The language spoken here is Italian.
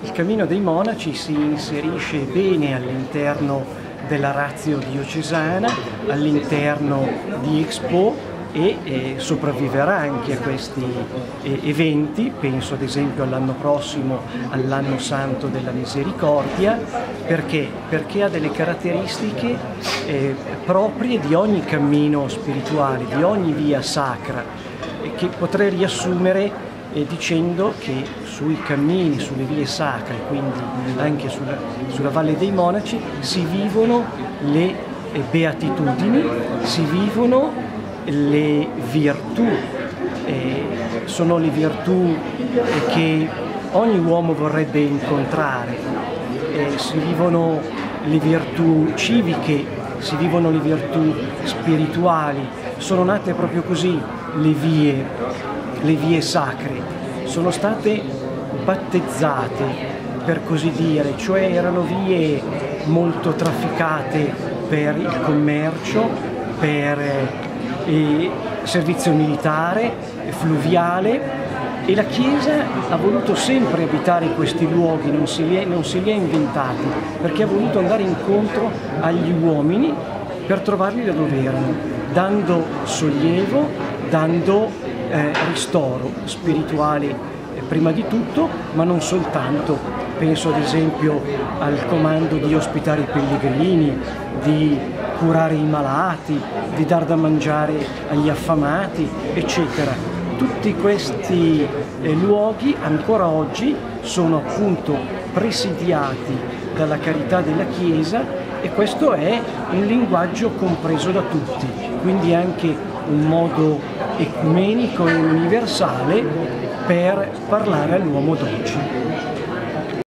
Il cammino dei monaci si inserisce bene all'interno della ratio diocesana, all'interno di Expo e sopravviverà anche a questi eventi. Penso ad esempio all'anno prossimo, all'anno santo della misericordia. Perché? Perché ha delle caratteristiche proprie di ogni cammino spirituale, di ogni via sacra, che potrei riassumere dicendo che sui cammini, sulle vie sacre, quindi anche sulla Valle dei Monaci, si vivono le beatitudini, si vivono le virtù, sono le virtù che ogni uomo vorrebbe incontrare, si vivono le virtù civiche, si vivono le virtù spirituali, sono nate proprio così le vie sacre, sono state battezzate per così dire, cioè erano vie molto trafficate per il commercio, per il servizio militare, fluviale, e la Chiesa ha voluto sempre abitare questi luoghi, non se li è inventati, perché ha voluto andare incontro agli uomini per trovarli da dove erano, dando sollievo, dando ristoro spirituale prima di tutto, ma non soltanto. Penso ad esempio al comando di ospitare i pellegrini, di curare i malati, di dar da mangiare agli affamati, eccetera. Tutti questi luoghi ancora oggi sono appunto presidiati dalla carità della Chiesa, e questo è un linguaggio compreso da tutti, quindi anche un modo ecumenico e universale per parlare all'uomo d'oggi.